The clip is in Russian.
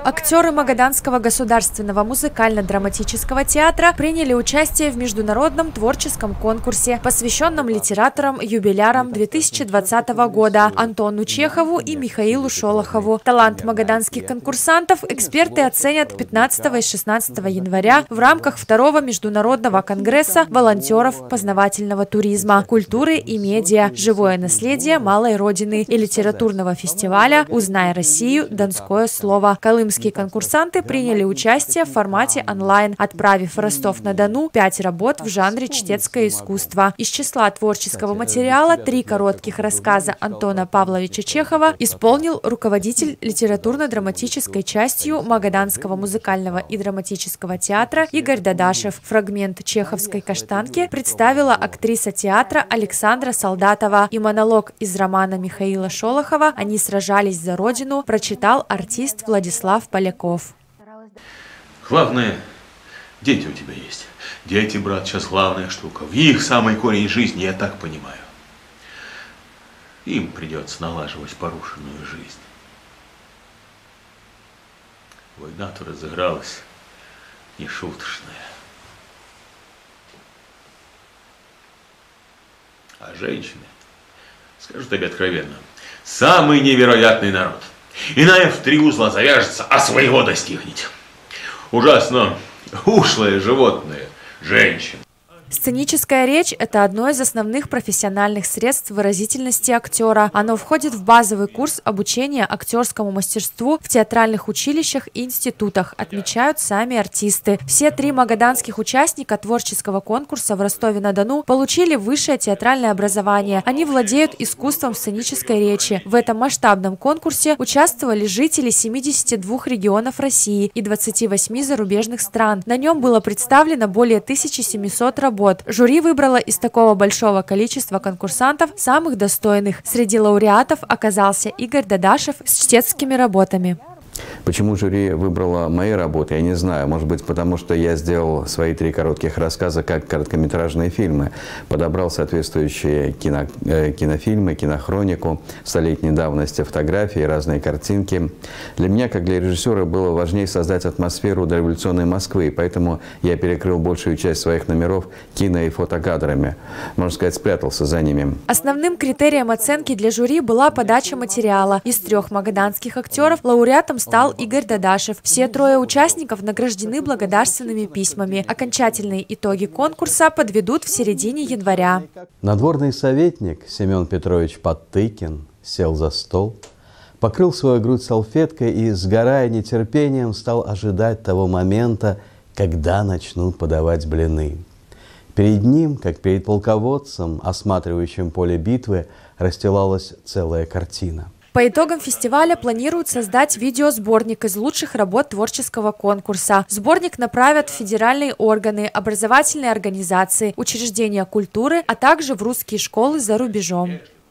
Актеры Магаданского государственного музыкально-драматического театра приняли участие в международном творческом конкурсе, посвященном литераторам-юбилярам 2020 года Антону Чехову и Михаилу Шолохову. Талант магаданских конкурсантов эксперты оценят 15 и 16 января в рамках второго международного конгресса волонтеров познавательного туризма, культуры и медиа, живое наследие малой родины и литературного фестиваля «Узнай Россию. Донское слово». Колымские конкурсанты приняли участие в формате онлайн, отправив в Ростов-на-Дону 5 работ в жанре чтецкое искусство. Из числа творческого материала 3 коротких рассказа Антона Павловича Чехова исполнил руководитель литературно-драматической частью Магаданского музыкального и драматического театра Игорь Дадашев. Фрагмент чеховской «Каштанки» представила актриса театра Александра Солдатова, и монолог из романа Михаила Шолохова «Они сражались за родину» прочитал артист Владислав Поляков. Главное, дети у тебя есть. Дети, брат, сейчас главная штука. В них самый корень жизни, я так понимаю. Им придется налаживать порушенную жизнь. Война-то разыгралась нешуточная. А женщины, скажу тебе откровенно, самый невероятный народ. Иная в 3 узла завяжется, а своего достигнет. Ужасно ушлое животное, женщина. Сценическая речь – это одно из основных профессиональных средств выразительности актера. Оно входит в базовый курс обучения актерскому мастерству в театральных училищах и институтах, отмечают сами артисты. Все 3 магаданских участника творческого конкурса в Ростове-на-Дону получили высшее театральное образование. Они владеют искусством сценической речи. В этом масштабном конкурсе участвовали жители 72 регионов России и 28 зарубежных стран. На нем было представлено более 1700 работ. Жюри выбрало из такого большого количества конкурсантов самых достойных. Среди лауреатов оказался Игорь Дадашев с чтецкими работами. Почему жюри выбрало мои работы, я не знаю. Может быть, потому что я сделал свои 3 коротких рассказа как короткометражные фильмы. Подобрал соответствующие кинофильмы, кинохронику, столетней давности, фотографии, разные картинки. Для меня, как для режиссера, было важнее создать атмосферу дореволюционной Москвы. Поэтому я перекрыл большую часть своих номеров кино- и фотокадрами. Можно сказать, спрятался за ними. Основным критерием оценки для жюри была подача материала. Из 3 магаданских актеров лауреатом стал Игорь Дадашев. Все 3 участников награждены благодарственными письмами. Окончательные итоги конкурса подведут в середине января. Надворный советник Семен Петрович Подтыкин сел за стол, покрыл свою грудь салфеткой и, сгорая нетерпением, стал ожидать того момента, когда начнут подавать блины. Перед ним, как перед полководцем, осматривающим поле битвы, расстилалась целая картина. По итогам фестиваля планируют создать видеосборник из лучших работ творческого конкурса. Сборник направят в федеральные органы, образовательные организации, учреждения культуры, а также в русские школы за рубежом.